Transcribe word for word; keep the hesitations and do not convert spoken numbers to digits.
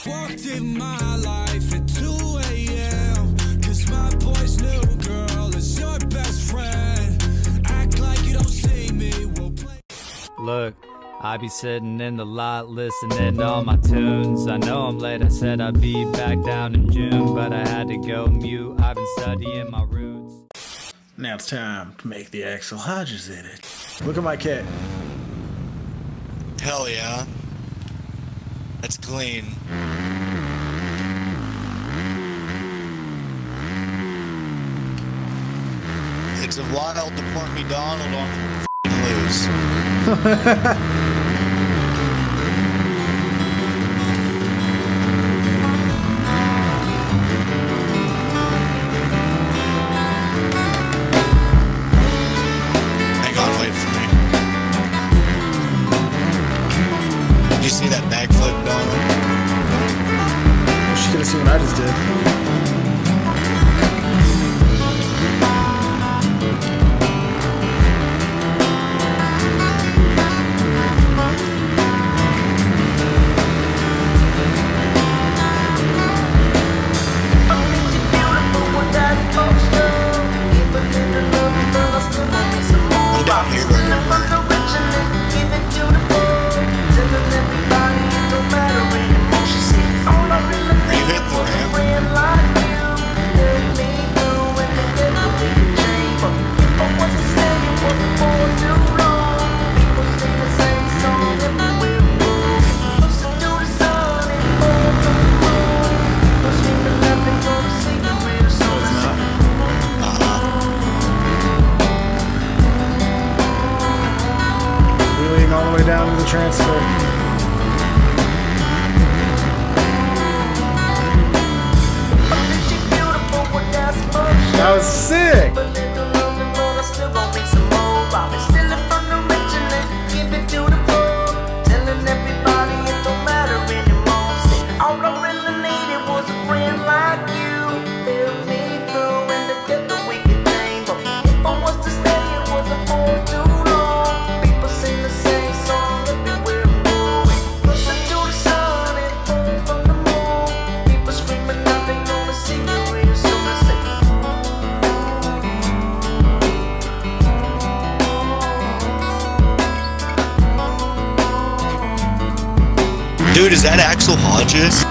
walked in my life at two A M Cause my boy's new girl is your best friend. Act like you don't see me, we'll play. Look, I be sitting in the lot listening to all my tunes. I know I'm late, I said I'd be back down in June, but I had to go mute, I've been studying my roots. Now it's time to make the Axel Hodges edit. Look at my kit. Hell yeah. That's clean. It's a wild deport me Donald on the loose. Hang on, wait for me. Did you see that backflip, Donald? You should have seen what I just did. I'm down here right now. Are you hitting the ramp? Wheeling all the way down to the transfer. That was sick! Dude, is that Axel Hodges?